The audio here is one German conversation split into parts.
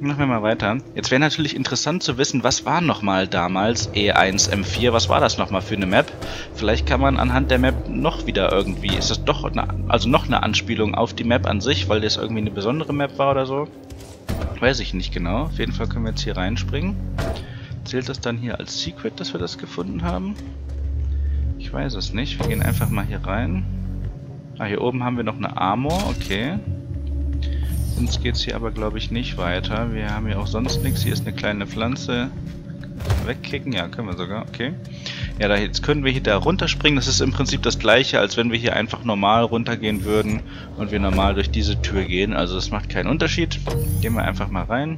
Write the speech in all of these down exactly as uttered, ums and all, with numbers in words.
Machen wir mal weiter. Jetzt wäre natürlich interessant zu wissen, was war nochmal damals E eins M vier? Was war das nochmal für eine Map? Vielleicht kann man anhand der Map noch wieder irgendwie... Ist das doch eine, also noch eine Anspielung auf die Map an sich, weil das irgendwie eine besondere Map war oder so? Weiß ich nicht genau. Auf jeden Fall können wir jetzt hier reinspringen. Zählt das dann hier als Secret, dass wir das gefunden haben? Ich weiß es nicht. Wir gehen einfach mal hier rein. Ah, hier oben haben wir noch eine Armor. Okay. Sonst geht es hier aber, glaube ich, nicht weiter. Wir haben hier auch sonst nichts. Hier ist eine kleine Pflanze. Wegkicken? Ja, können wir sogar. Okay. Ja, da, jetzt können wir hier da runterspringen. Das ist im Prinzip das gleiche, als wenn wir hier einfach normal runtergehen würden und wir normal durch diese Tür gehen. Also das macht keinen Unterschied. Gehen wir einfach mal rein.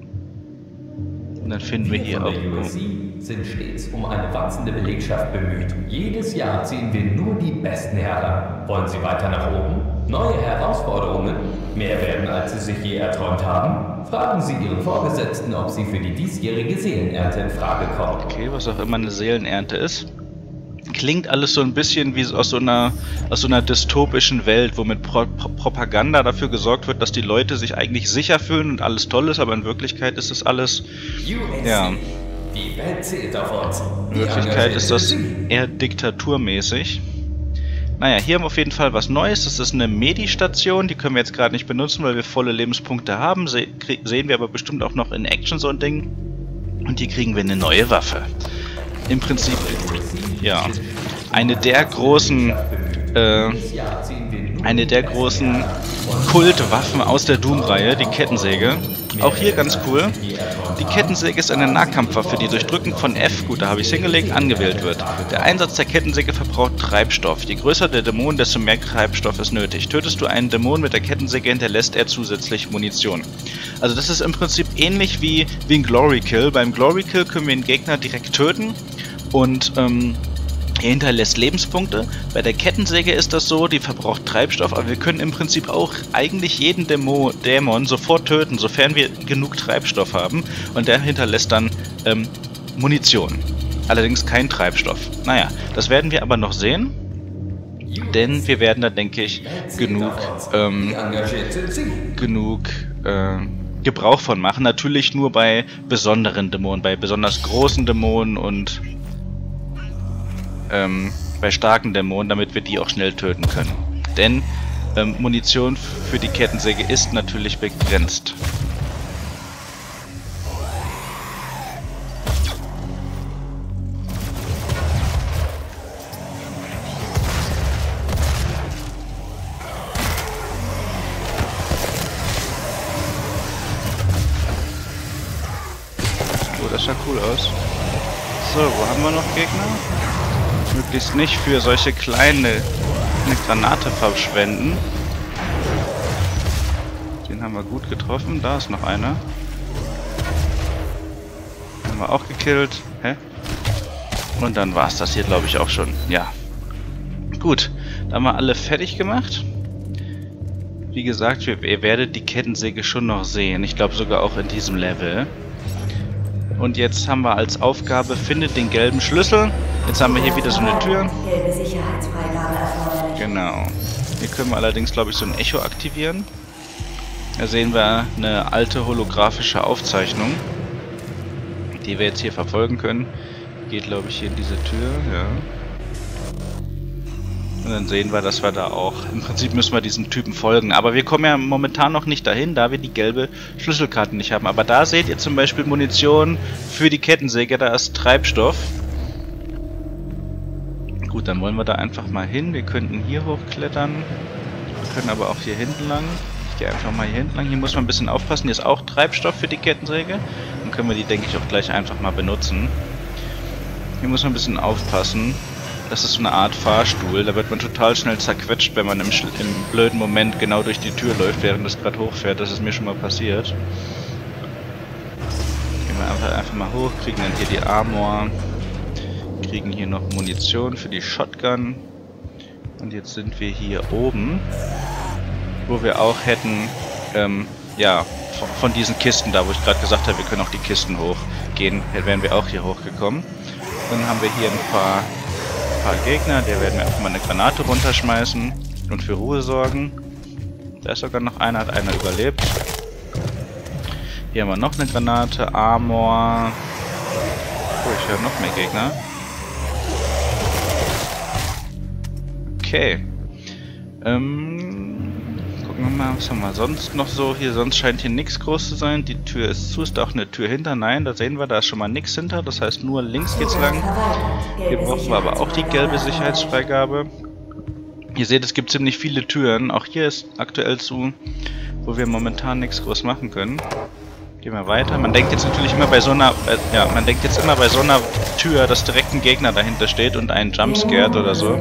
Und dann finden wir, wir hier auch... Wir sind stets um eine wachsende Belegschaft bemüht. Jedes Jahr ziehen wir nur die Besten heran. Wollen Sie weiter nach oben? Neue Herausforderungen? Mehr werden, als Sie sich je erträumt haben? Fragen Sie Ihren Vorgesetzten, ob Sie für die diesjährige Seelenernte in Frage kommen. Okay, was auch immer eine Seelenernte ist. Klingt alles so ein bisschen wie aus so einer, aus so einer dystopischen Welt, wo mit Pro Pro Propaganda dafür gesorgt wird, dass die Leute sich eigentlich sicher fühlen und alles toll ist, aber in Wirklichkeit ist das alles... Ja. Die Welt zählt auf uns. In Wirklichkeit ist das eher diktaturmäßig. Naja, hier haben wir auf jeden Fall was Neues. Das ist eine Medi-Station. Die können wir jetzt gerade nicht benutzen, weil wir volle Lebenspunkte haben. Se sehen wir aber bestimmt auch noch in Action so ein Ding. Und hier kriegen wir eine neue Waffe. Im Prinzip, ja, eine der großen, äh, eine der großen Kultwaffen aus der Doom-Reihe, die Kettensäge. Auch hier ganz cool. Die Kettensäge ist eine Nahkampfwaffe, die durch Drücken von F, gut, da habe ich es hingelegt, angewählt wird. Der Einsatz der Kettensäge verbraucht Treibstoff. Je größer der Dämon, desto mehr Treibstoff ist nötig. Tötest du einen Dämon mit der Kettensäge, hinterlässt er zusätzlich Munition. Also das ist im Prinzip ähnlich wie, wie ein Glory Kill. Beim Glory Kill können wir den Gegner direkt töten und ähm, er hinterlässt Lebenspunkte. Bei der Kettensäge ist das so, die verbraucht Treibstoff, aber wir können im Prinzip auch eigentlich jeden Dämo Dämon sofort töten, sofern wir genug Treibstoff haben. Und der hinterlässt dann ähm, Munition. Allerdings kein Treibstoff. Naja, das werden wir aber noch sehen. Denn wir werden da, denke ich, genug, ähm, genug äh, Gebrauch von machen. Natürlich nur bei besonderen Dämonen, bei besonders großen Dämonen und Ähm, bei starken Dämonen, damit wir die auch schnell töten können. Denn ähm, Munition für die Kettensäge ist natürlich begrenzt. Oh, das sah cool aus. So, wo haben wir noch Gegner? Möglichst nicht für solche kleine eine Granate verschwenden. Den haben wir gut getroffen. Da ist noch einer. Haben wir auch gekillt. Hä? Und dann war es das hier, glaube ich, auch schon. Ja. Gut. Da haben wir alle fertig gemacht. Wie gesagt, ihr, ihr werdet die Kettensäge schon noch sehen. Ich glaube sogar auch in diesem Level. Und jetzt haben wir als Aufgabe, findet den gelben Schlüssel. Jetzt haben wir hier wieder so eine Tür. Genau. Hier können wir allerdings, glaube ich, so ein Echo aktivieren. Da sehen wir eine alte holographische Aufzeichnung, die wir jetzt hier verfolgen können. Geht, glaube ich, hier in diese Tür, ja. Und dann sehen wir, dass wir da auch... Im Prinzip müssen wir diesen Typen folgen. Aber wir kommen ja momentan noch nicht dahin, da wir die gelbe Schlüsselkarte nicht haben. Aber da seht ihr zum Beispiel Munition für die Kettensäge. Da ist Treibstoff. Gut, dann wollen wir da einfach mal hin. Wir könnten hier hochklettern. Wir können aber auch hier hinten lang. Ich gehe einfach mal hier hinten lang. Hier muss man ein bisschen aufpassen. Hier ist auch Treibstoff für die Kettensäge. Dann können wir die, denke ich, auch gleich einfach mal benutzen. Hier muss man ein bisschen aufpassen. Das ist so eine Art Fahrstuhl. Da wird man total schnell zerquetscht, wenn man im, im blöden Moment genau durch die Tür läuft, während es gerade hochfährt. Das ist mir schon mal passiert. Gehen wir einfach, einfach mal hoch, kriegen dann hier die Armor. Kriegen hier noch Munition für die Shotgun. Und jetzt sind wir hier oben, wo wir auch hätten, ähm, ja, von, von diesen Kisten, da wo ich gerade gesagt habe, wir können auch die Kisten hochgehen, wären wir auch hier hochgekommen. Dann haben wir hier ein paar... paar Gegner, der werden wir einfach mal eine Granate runterschmeißen und für Ruhe sorgen. Da ist sogar noch einer, hat einer überlebt. Hier haben wir noch eine Granate, Armor. Oh, ich höre noch mehr Gegner. Okay. Ähm, gucken wir mal, was haben wir sonst noch so hier? Sonst scheint hier nichts groß zu sein. Die Tür ist zu. Ist da auch eine Tür hinter? Nein, da sehen wir, da ist schon mal nichts hinter. Das heißt, nur links geht's lang. Hier brauchen wir aber auch die gelbe Sicherheitsfreigabe. Ihr seht, es gibt ziemlich viele Türen. Auch hier ist aktuell zu, wo wir momentan nichts groß machen können. Gehen wir weiter. Man denkt jetzt natürlich immer bei so einer, äh, ja, man denkt jetzt immer bei so einer Tür, dass direkt ein Gegner dahinter steht und einen jumpscared oder so.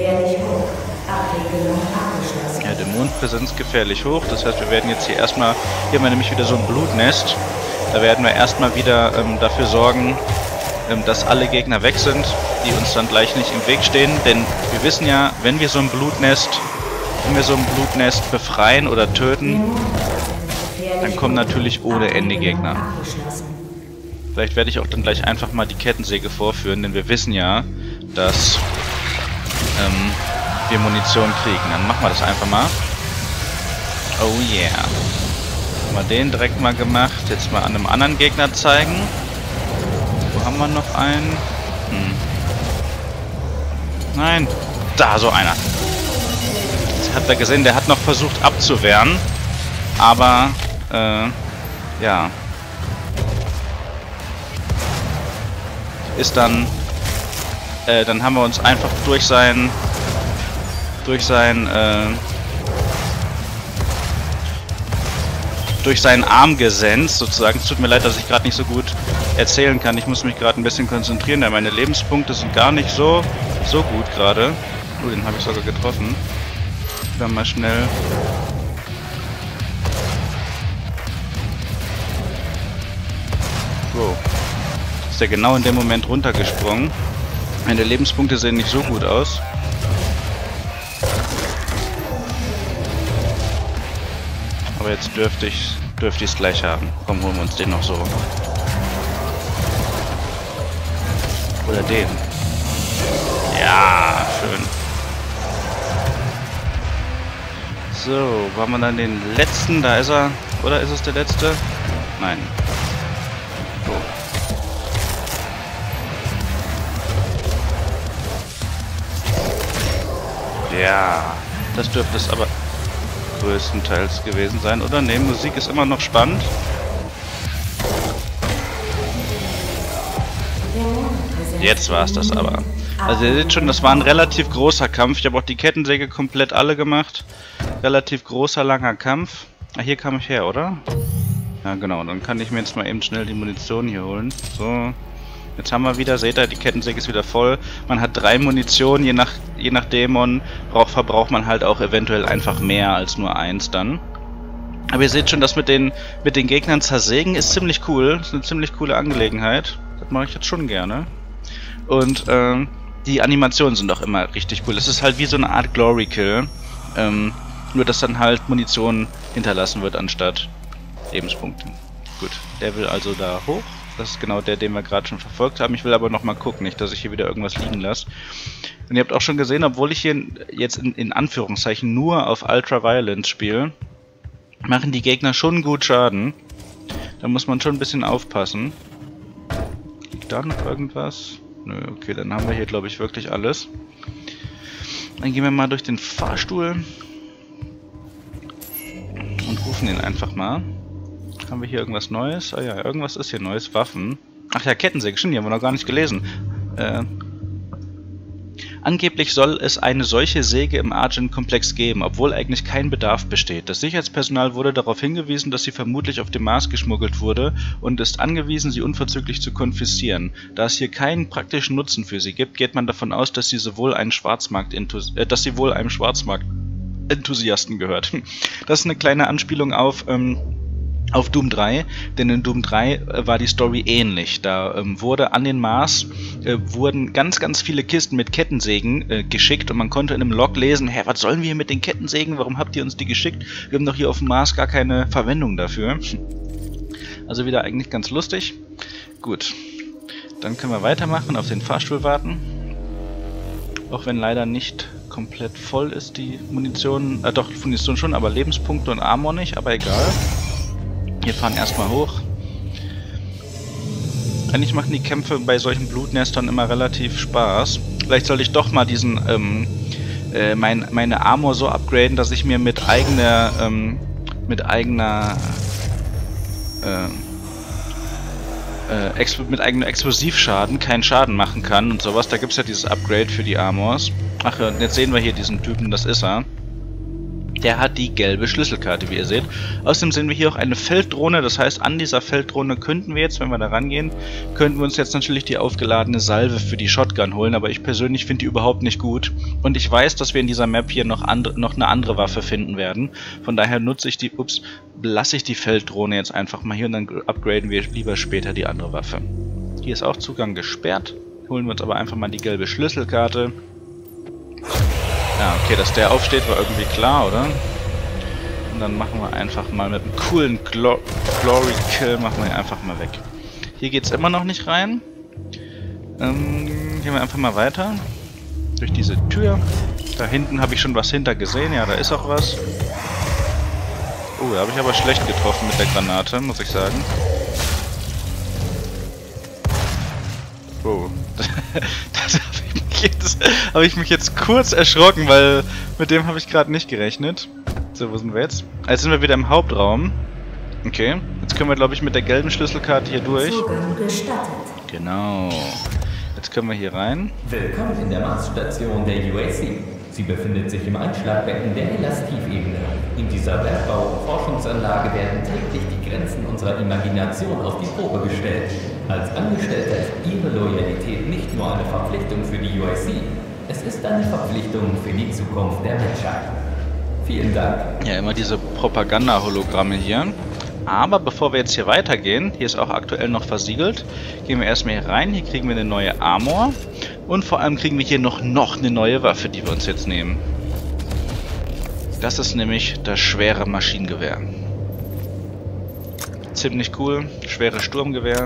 Ja, Dämonenpräsenz gefährlich hoch. Das heißt, wir werden jetzt hier erstmal, hier haben wir nämlich wieder so ein Blutnest. Da werden wir erstmal wieder ähm, dafür sorgen, ähm, dass alle Gegner weg sind, die uns dann gleich nicht im Weg stehen. Denn wir wissen ja, wenn wir so ein Blutnest, wenn wir so ein Blutnest befreien oder töten, dann kommen natürlich ohne Ende Gegner. Vielleicht werde ich auch dann gleich einfach mal die Kettensäge vorführen, denn wir wissen ja, dass ähm, wir Munition kriegen. Dann machen wir das einfach mal. Oh yeah. Haben wir den direkt mal gemacht. Jetzt mal an einem anderen Gegner zeigen. Wo haben wir noch einen? Hm. Nein. Da, so einer. Jetzt habt ihr gesehen, der hat noch versucht abzuwehren. Aber, äh, ja. Ist dann, äh, dann haben wir uns einfach durch sein, durch sein, äh, durch seinen Arm gesenzt, sozusagen. Es tut mir leid, dass ich gerade nicht so gut erzählen kann. Ich muss mich gerade ein bisschen konzentrieren, denn meine Lebenspunkte sind gar nicht so, so gut gerade. Oh, den habe ich sogar getroffen. Dann mal schnell. Wow. Ist ja genau in dem Moment runtergesprungen. Meine Lebenspunkte sehen nicht so gut aus. Aber jetzt dürfte ich dürfte ich es gleich haben. Komm, holen wir uns den noch so. Oder den. Ja, schön. So, wo haben wir dann den letzten? Da ist er. Oder ist es der letzte? Nein. So. Ja, das dürfte es aber größtenteils gewesen sein, oder? Ne, Musik ist immer noch spannend. Jetzt war es das aber. Also ihr seht schon, das war ein relativ großer Kampf. Ich habe auch die Kettensäge komplett alle gemacht. Relativ großer, langer Kampf. Ah, hier kam ich her, oder? Ja, genau. Dann kann ich mir jetzt mal eben schnell die Munition hier holen. So. Jetzt haben wir wieder, seht ihr, die Kettensäge ist wieder voll. Man hat drei Munition, je nach, je nach Dämon brauch, verbraucht man halt auch eventuell einfach mehr als nur eins dann. Aber ihr seht schon, das mit den, mit den Gegnern zersägen ist ziemlich cool. Das ist eine ziemlich coole Angelegenheit. Das mache ich jetzt schon gerne. Und ähm, die Animationen sind auch immer richtig cool. Es ist halt wie so eine Art Glory Kill. Ähm, nur, dass dann halt Munition hinterlassen wird anstatt Lebenspunkte. Gut, der will also da hoch. Das ist genau der, den wir gerade schon verfolgt haben. Ich will aber noch mal gucken, nicht, dass ich hier wieder irgendwas liegen lasse. Und ihr habt auch schon gesehen, obwohl ich hier jetzt in, in Anführungszeichen nur auf Ultra Violence spiele, machen die Gegner schon gut Schaden. Da muss man schon ein bisschen aufpassen. Liegt da noch irgendwas? Nö, okay, dann haben wir hier, glaube ich, wirklich alles. Dann gehen wir mal durch den Fahrstuhl und rufen ihn einfach mal. Haben wir hier irgendwas Neues? Ah ja, irgendwas ist hier Neues. Waffen. Ach ja, Kettensäge. Stimmt, die haben wir noch gar nicht gelesen. Äh, angeblich soll es eine solche Säge im Argent-Komplex geben, obwohl eigentlich kein Bedarf besteht. Das Sicherheitspersonal wurde darauf hingewiesen, dass sie vermutlich auf dem Mars geschmuggelt wurde und ist angewiesen, sie unverzüglich zu konfiszieren. Da es hier keinen praktischen Nutzen für sie gibt, geht man davon aus, dass sie sowohl einen Schwarzmarkt äh, dass sie wohl einem Schwarzmarkt-Enthusiasten gehört. Das ist eine kleine Anspielung auf ähm, auf Doom drei, denn in Doom drei äh, war die Story ähnlich. Da ähm, wurde an den Mars äh, wurden ganz, ganz viele Kisten mit Kettensägen äh, geschickt und man konnte in einem Log lesen, hä, was sollen wir hier mit den Kettensägen? Warum habt ihr uns die geschickt? Wir haben doch hier auf dem Mars gar keine Verwendung dafür. Also wieder eigentlich ganz lustig. Gut, dann können wir weitermachen, auf den Fahrstuhl warten. Auch wenn leider nicht komplett voll ist die Munition, äh doch, Munition schon, aber Lebenspunkte und Armor nicht, aber egal. Wir fahren erstmal hoch. Eigentlich machen die Kämpfe bei solchen Blutnestern immer relativ Spaß. Vielleicht sollte ich doch mal diesen, ähm, äh, mein, meine Armor so upgraden, dass ich mir mit eigener, ähm, mit eigener, äh, äh, Expl mit eigenem Explosivschaden keinen Schaden machen kann und sowas. Da gibt es ja dieses Upgrade für die Armors. Ach ja, und jetzt sehen wir hier diesen Typen, das ist er. Der hat die gelbe Schlüsselkarte, wie ihr seht. Außerdem sehen wir hier auch eine Felddrohne. Das heißt, an dieser Felddrohne könnten wir jetzt, wenn wir da rangehen, könnten wir uns jetzt natürlich die aufgeladene Salve für die Shotgun holen. Aber ich persönlich finde die überhaupt nicht gut. Und ich weiß, dass wir in dieser Map hier noch, andre, noch eine andere Waffe finden werden. Von daher nutze ich die, ups, lasse ich die Felddrohne jetzt einfach mal hier und dann upgraden wir lieber später die andere Waffe. Hier ist auch Zugang gesperrt. Holen wir uns aber einfach mal die gelbe Schlüsselkarte. Ja, okay, dass der aufsteht, war irgendwie klar, oder? Und dann machen wir einfach mal mit einem coolen Glo Glory Kill, machen wir einfach mal weg. Hier geht's immer noch nicht rein. Ähm, gehen wir einfach mal weiter. Durch diese Tür. Da hinten habe ich schon was hinter gesehen. Ja, da ist auch was. Oh, da habe ich aber schlecht getroffen mit der Granate, muss ich sagen. Oh. Das habe ich, mich jetzt, hab ich mich jetzt kurz erschrocken, weil mit dem habe ich gerade nicht gerechnet. So, wo sind wir jetzt? Jetzt sind wir wieder im Hauptraum. Okay, jetzt können wir, glaube ich, mit der gelben Schlüsselkarte hier durch. Zugang gestattet. Genau. Jetzt können wir hier rein. Willkommen in der Marsstation der U A C. Sie befindet sich im Einschlagbecken der Elastivebene. In dieser Bergbau- und Forschungsanlage werden täglich die Grenzen unserer Imagination auf die Probe gestellt. Als Angestellter ist Ihre Loyalität nicht nur eine Verpflichtung für die U A C, es ist eine Verpflichtung für die Zukunft der Menschheit. Vielen Dank. Ja, immer diese Propaganda-Hologramme hier. Aber bevor wir jetzt hier weitergehen, hier ist auch aktuell noch versiegelt, gehen wir erstmal hier rein, hier kriegen wir eine neue Armor und vor allem kriegen wir hier noch, noch eine neue Waffe, die wir uns jetzt nehmen. Das ist nämlich das schwere Maschinengewehr. Ziemlich cool, schweres Sturmgewehr.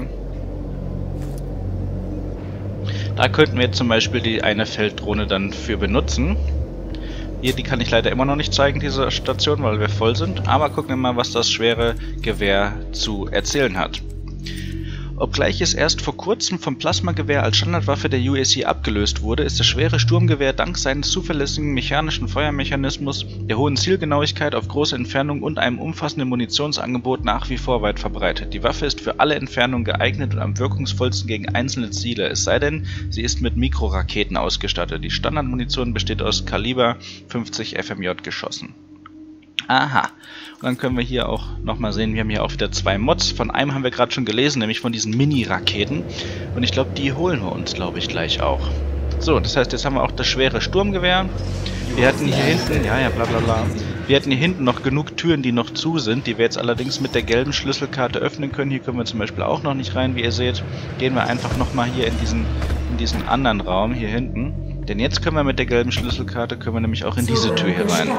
Da könnten wir jetzt zum Beispiel die eine Felddrohne dann für benutzen. Hier, die kann ich leider immer noch nicht zeigen, diese Station, weil wir voll sind. Aber gucken wir mal, was das schwere Gewehr zu erzählen hat. Obgleich es erst vor kurzem vom Plasmagewehr als Standardwaffe der U A C abgelöst wurde, ist das schwere Sturmgewehr dank seines zuverlässigen mechanischen Feuermechanismus, der hohen Zielgenauigkeit auf große Entfernung und einem umfassenden Munitionsangebot nach wie vor weit verbreitet. Die Waffe ist für alle Entfernungen geeignet und am wirkungsvollsten gegen einzelne Ziele, es sei denn, sie ist mit Mikroraketen ausgestattet. Die Standardmunition besteht aus Kaliber fünfzig F M J Geschossen. Aha. Und dann können wir hier auch nochmal sehen, wir haben hier auch wieder zwei Mods. Von einem haben wir gerade schon gelesen, nämlich von diesen Mini-Raketen. Und ich glaube, die holen wir uns, glaube ich, gleich auch. So, das heißt, jetzt haben wir auch das schwere Sturmgewehr. Wir hatten hier hinten, ja, ja, bla bla bla. Wir hatten hier hinten noch genug Türen, die noch zu sind, die wir jetzt allerdings mit der gelben Schlüsselkarte öffnen können. Hier können wir zum Beispiel auch noch nicht rein, wie ihr seht. Gehen wir einfach nochmal hier in diesen, in diesen anderen Raum hier hinten. Denn jetzt können wir mit der gelben Schlüsselkarte, können wir nämlich auch in diese Tür hier rein.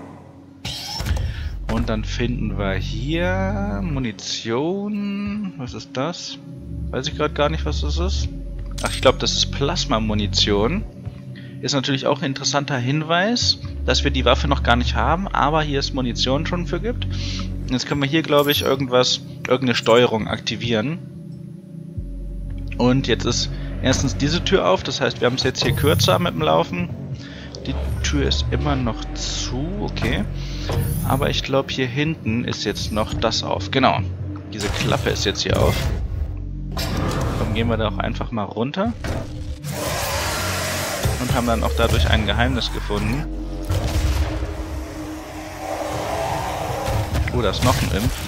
Und dann finden wir hier Munition. Was ist das? Weiß ich gerade gar nicht, was das ist. Ach, ich glaube, das ist Plasma-Munition. Ist natürlich auch ein interessanter Hinweis, dass wir die Waffe noch gar nicht haben, aber hier es Munition schon für gibt. Jetzt können wir hier, glaube ich, irgendwas, irgendeine Steuerung aktivieren. Und jetzt ist erstens diese Tür auf, das heißt, wir haben es jetzt hier kürzer mit dem Laufen. Die Tür ist immer noch zu, okay. Aber ich glaube, hier hinten ist jetzt noch das auf. Genau, diese Klappe ist jetzt hier auf. Dann gehen wir da auch einfach mal runter. Und haben dann auch dadurch ein Geheimnis gefunden. Oh, da ist noch ein Imp.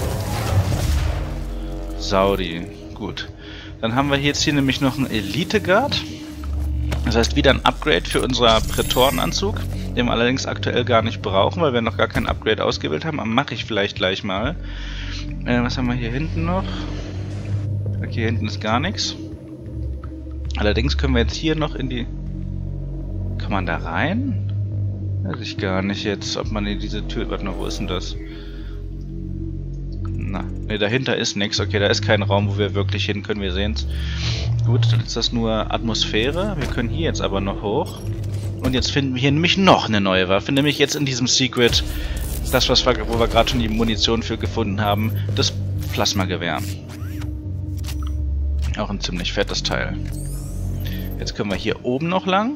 Saudi, gut. Dann haben wir jetzt hier nämlich noch einen Elite Guard. Das heißt wieder ein Upgrade für unser Prätorenanzug, den wir allerdings aktuell gar nicht brauchen, weil wir noch gar kein Upgrade ausgewählt haben. Aber mache ich vielleicht gleich mal. Äh, was haben wir hier hinten noch? Okay, hier hinten ist gar nichts. Allerdings können wir jetzt hier noch in die... Kann man da rein? Weiß ich gar nicht jetzt, ob man in diese Tür... Warte mal, wo ist denn das? Na, ne, dahinter ist nichts. Okay, da ist kein Raum, wo wir wirklich hin können. Wir sehen es. Gut, dann ist das nur Atmosphäre. Wir können hier jetzt aber noch hoch. Und jetzt finden wir hier nämlich noch eine neue Waffe. Nämlich jetzt in diesem Secret Das, was wir, wo wir gerade schon die Munition für gefunden haben, das Plasmagewehr. Auch ein ziemlich fettes Teil. Jetzt können wir hier oben noch lang.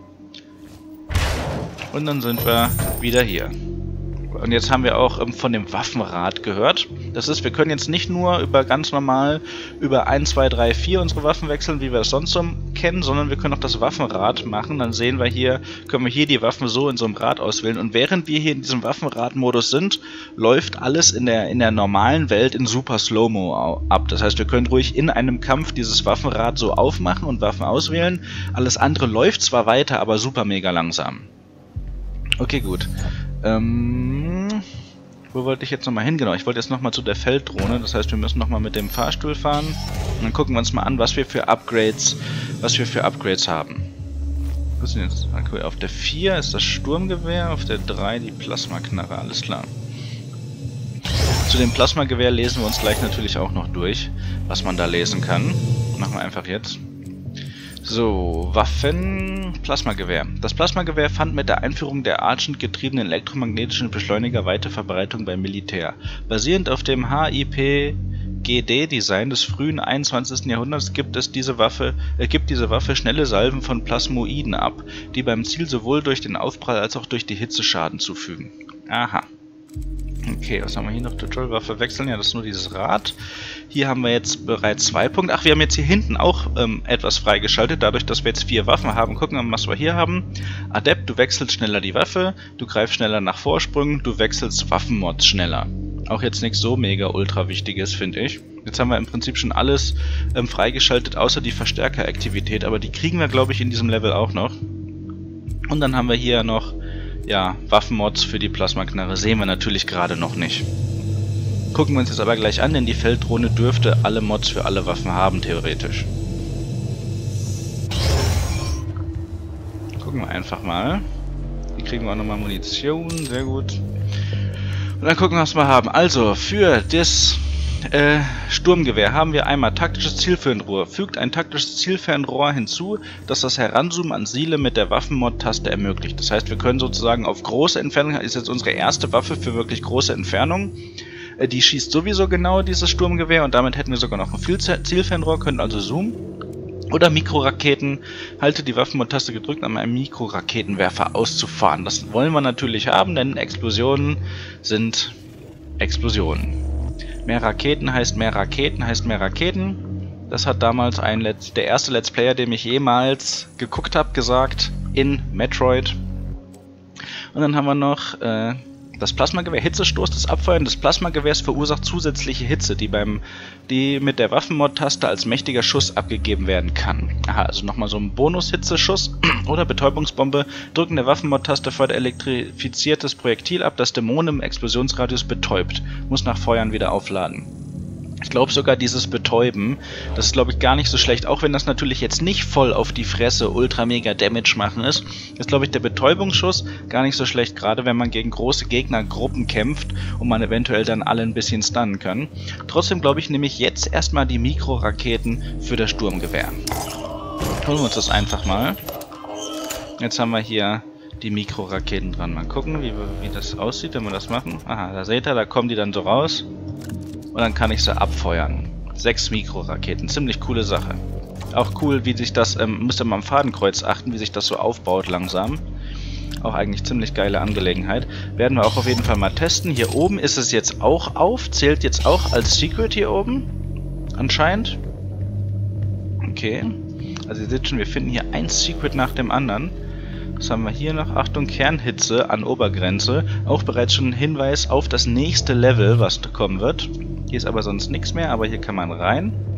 Und dann sind wir wieder hier. Und jetzt haben wir auch ähm, von dem Waffenrad gehört. Das ist, wir können jetzt nicht nur über ganz normal über eins, zwei, drei, vier unsere Waffen wechseln, wie wir es sonst so kennen, sondern wir können auch das Waffenrad machen. Dann sehen wir hier, können wir hier die Waffen so in so einem Rad auswählen. Und während wir hier in diesem Waffenrad-Modus sind, läuft alles in der, in der normalen Welt in super Slow-Mo ab. Das heißt, wir können ruhig in einem Kampf dieses Waffenrad so aufmachen und Waffen auswählen. Alles andere läuft zwar weiter, aber super mega langsam. Okay, gut. Ähm, wo wollte ich jetzt nochmal hin? Genau, ich wollte jetzt nochmal zu der Felddrohne. Das heißt, wir müssen nochmal mit dem Fahrstuhl fahren. Und dann gucken wir uns mal an, was wir für Upgrades, was wir für Upgrades haben. Was ist denn jetzt? Okay, auf der vier ist das Sturmgewehr, auf der drei die Plasmaknarre, alles klar. Zu dem Plasmagewehr lesen wir uns gleich natürlich auch noch durch, was man da lesen kann. Machen wir einfach jetzt. So, Waffen, Plasmagewehr. Das Plasmagewehr fand mit der Einführung der Argent getriebenen elektromagnetischen Beschleuniger weite Verbreitung beim Militär. Basierend auf dem H I P G D-Design des frühen einundzwanzigsten Jahrhunderts gibt es diese Waffe, äh, gibt diese Waffe schnelle Salven von Plasmoiden ab, die beim Ziel sowohl durch den Aufprall als auch durch die Hitze Schaden zufügen. Aha. Okay, was haben wir hier noch? Tutorial-Waffe wechseln. Ja, das ist nur dieses Rad. Hier haben wir jetzt bereits zwei Punkte. Ach, wir haben jetzt hier hinten auch ähm, etwas freigeschaltet, dadurch, dass wir jetzt vier Waffen haben. Gucken wir mal, was wir hier haben. Adept, du wechselst schneller die Waffe, du greifst schneller nach Vorsprüngen, du wechselst Waffenmods schneller. Auch jetzt nichts so mega ultra wichtiges, finde ich. Jetzt haben wir im Prinzip schon alles ähm, freigeschaltet, außer die Verstärkeraktivität, aber die kriegen wir, glaube ich, in diesem Level auch noch. Und dann haben wir hier noch, ja, Waffenmods für die Plasmaknarre. Sehen wir natürlich gerade noch nicht. Gucken wir uns jetzt aber gleich an, denn die Felddrohne dürfte alle Mods für alle Waffen haben, theoretisch. Gucken wir einfach mal. Hier kriegen wir auch nochmal Munition, sehr gut. Und dann gucken wir, was wir haben. Also, für das äh, Sturmgewehr haben wir einmal taktisches Zielfernrohr. Fügt ein taktisches Zielfernrohr hinzu, das das Heranzoomen an Ziele mit der Waffenmod-Taste ermöglicht. Das heißt, wir können sozusagen auf große Entfernung, ist jetzt unsere erste Waffe für wirklich große Entfernungen. Äh, die schießt sowieso genau dieses Sturmgewehr und damit hätten wir sogar noch ein Zielfernrohr, können also zoomen. Oder Mikroraketen, halte die Waffenmod-Taste gedrückt, um einen Mikroraketenwerfer auszufahren. Das wollen wir natürlich haben, denn Explosionen sind Explosionen. Mehr Raketen heißt mehr Raketen heißt mehr Raketen. Das hat damals ein Let's, der erste Let's Player, den ich jemals geguckt habe, gesagt, in Metroid. Und dann haben wir noch äh, das Plasmagewehr. Hitzestoß. Das Abfeuern des Plasmagewehrs verursacht zusätzliche Hitze, die beim die mit der Waffenmod-Taste als mächtiger Schuss abgegeben werden kann. Aha, also nochmal so ein Bonus-Hitzeschuss oder Betäubungsbombe. Drücken der Waffenmod-Taste feuert elektrifiziertes Projektil ab, das Dämonen im Explosionsradius betäubt. Muss nach Feuern wieder aufladen. Ich glaube sogar dieses Betäuben, das ist glaube ich gar nicht so schlecht, auch wenn das natürlich jetzt nicht voll auf die Fresse ultra mega Damage machen ist, ist glaube ich der Betäubungsschuss gar nicht so schlecht, gerade wenn man gegen große Gegnergruppen kämpft und man eventuell dann alle ein bisschen stunnen kann. Trotzdem glaube ich, nehme ich jetzt erstmal die Mikroraketen für das Sturmgewehr. Holen wir uns das einfach mal. Jetzt haben wir hier die Mikroraketen dran. Mal gucken, wie, wie das aussieht, wenn wir das machen. Aha, da seht ihr, da kommen die dann so raus. Und dann kann ich sie abfeuern. Sechs Mikroraketen, ziemlich coole Sache. Auch cool, wie sich das, ähm, müsst ihr mal am Fadenkreuz achten, wie sich das so aufbaut langsam. Auch eigentlich ziemlich geile Angelegenheit. Werden wir auch auf jeden Fall mal testen. Hier oben ist es jetzt auch auf, zählt jetzt auch als Secret hier oben. Anscheinend. Okay. Also ihr seht schon, wir finden hier ein Secret nach dem anderen. Was haben wir hier noch? Achtung, Kernhitze an Obergrenze. Auch bereits schon ein Hinweis auf das nächste Level, was kommen wird. Hier ist aber sonst nichts mehr, aber hier kann man rein.